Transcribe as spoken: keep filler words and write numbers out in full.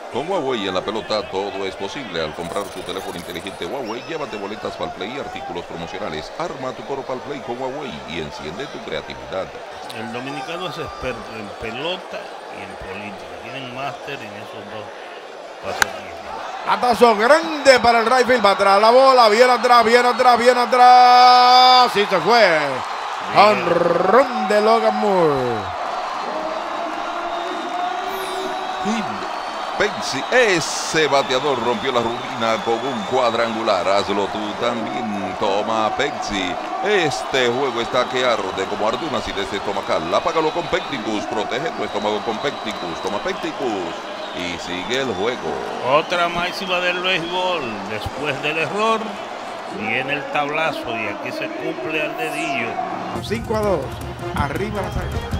Con Huawei en la pelota todo es posible. Al comprar tu teléfono inteligente Huawei, llévate boletas para el Play y artículos promocionales. Arma tu coro para el Play con Huawei y enciende tu creatividad. El dominicano es experto en pelota y en política. Tienen máster en esos dos pasatiempos. Atazo grande para el right field. Va atrás la bola. Viene atrás, viene atrás, viene atrás. Sí se fue. Home run de Logan Moore. Pepsi, ese bateador rompió la rutina con un cuadrangular. Hazlo tú también. Toma Pepsi. Este juego está que arde como arde una acidez estomacal. Apágalo con Pecticus. Protege tu estómago con Pecticus. Toma Pecticus y sigue el juego. Otra máxima del béisbol. Después del error viene el tablazo y aquí se cumple al dedillo. cinco a dos. Arriba la salida.